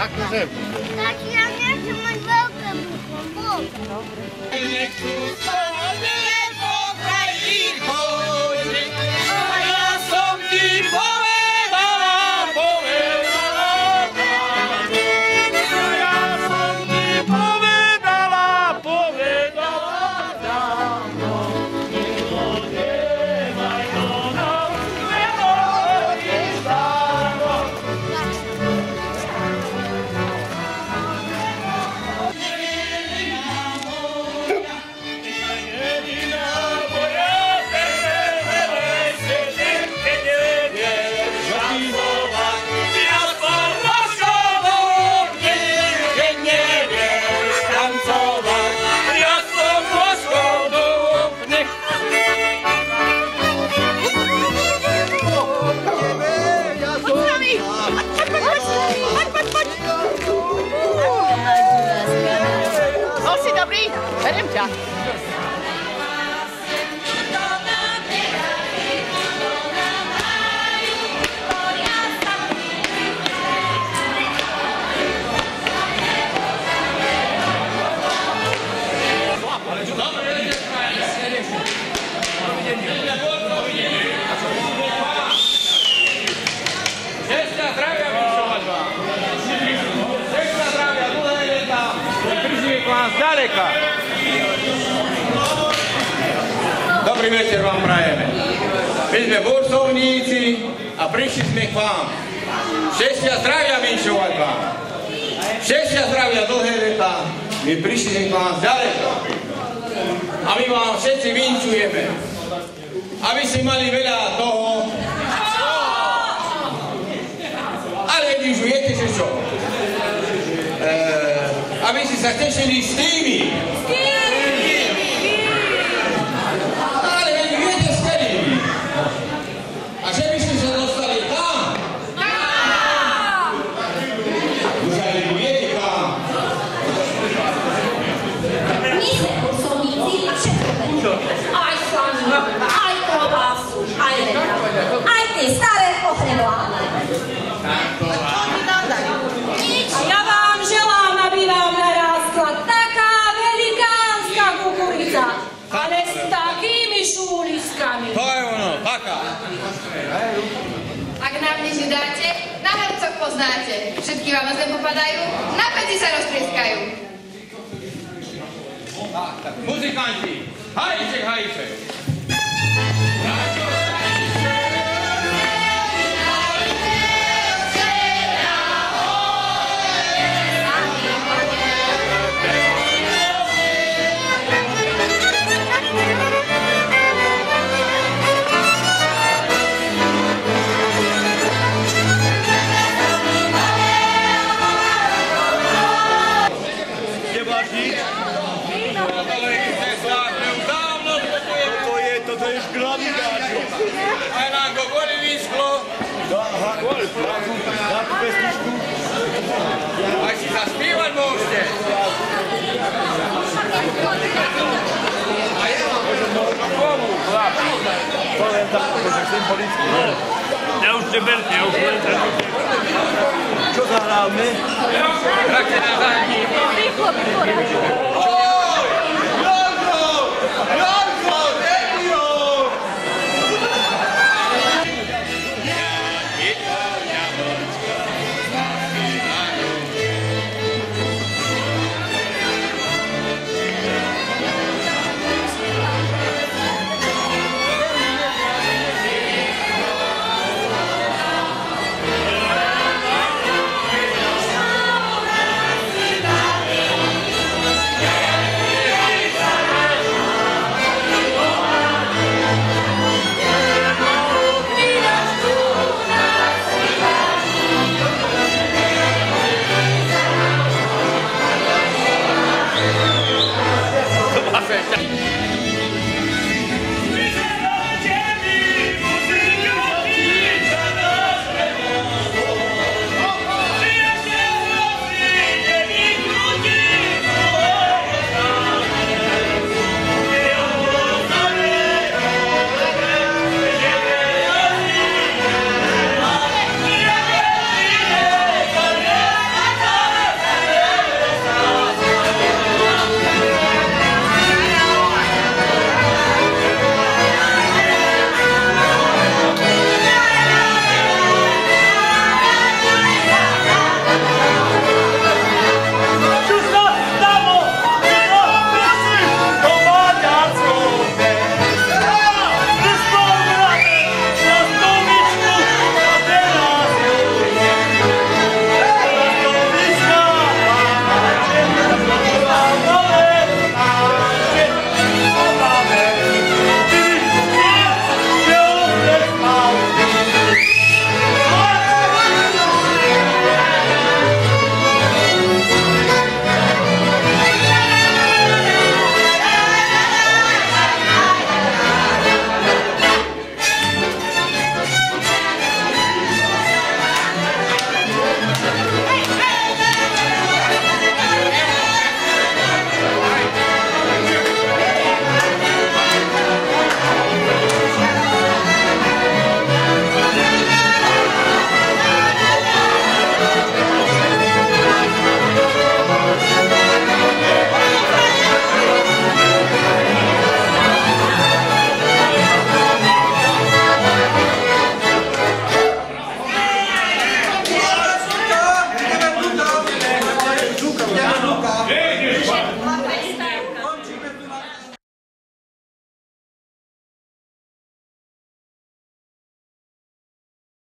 Akože? Tak ja nechcem mať veľké bucho. Beriem ťa. Zďaleka. Dobrý večer vám prajeme. My sme bursovníci a prišli sme k vám. Šťastia zdravia vinšovať vám. Šťastia zdravia dlhé leta. My prišli sme k vám zďaleka. A my vám všetci vinčujeme. Aby ste mali veľa toho. Ale když viete, že čo? Aby ste sa tešili s tými. Ale veď viete s ktorými. A že by ste sa dostali tam? Už aj viete kam. My sme bursovníci a všetko vedia. Aj slaninu, aj klobásu, aj leta. Aj tie staré ochrebláne. A ja vám želám, aby vám narástla taká velikánska kukurica, ale s takými šúliskami. To je ono, taká. Ak nám nič nedáte, na hercov poznáte. Všetky vám na zem popadajú, na peci sa roztrieskajú. Tak, muzikanti, hajček, hajček. Aj si zaspívať môžete. A ja vám možno komu, chlap. To len tak, že symbolicky. Ja už neberte, ja už len tak. Čo zahráme? Trakte na zadní. Rýchlo,